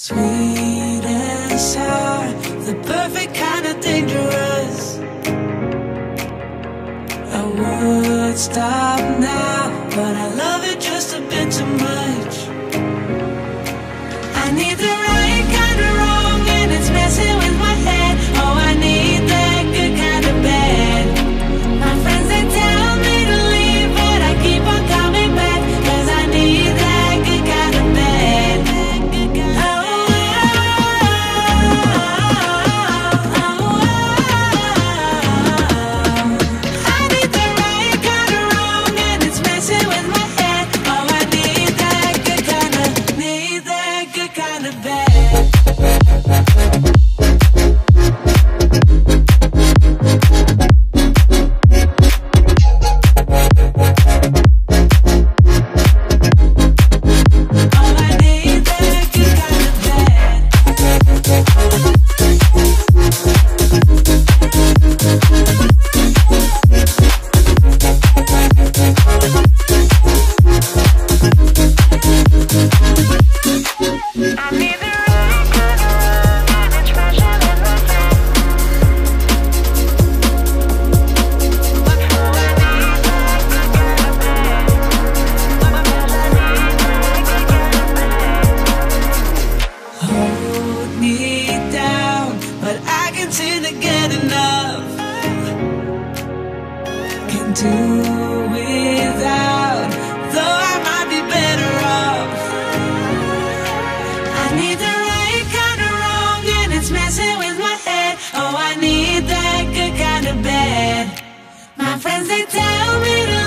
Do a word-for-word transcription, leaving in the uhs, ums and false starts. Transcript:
Sweet and sour, the perfect kind of dangerous. I would stop now, but I love it just a bit too much. I need the right kind of wrong, and it's messing with my head. Oh, I need that good kind of bad. My friends, they tell me to leave, but I keep on coming back, 'cause I need that good kind of bad. Oh, I need the right kind of wrong, and it's messing with my head. Oh, I need that good kind of, need that good kind of bad. Do without, though I might be better off. I need the right kind of wrong, and it's messing with my head. Oh, I need that good kind of bad. My friends, they tell me to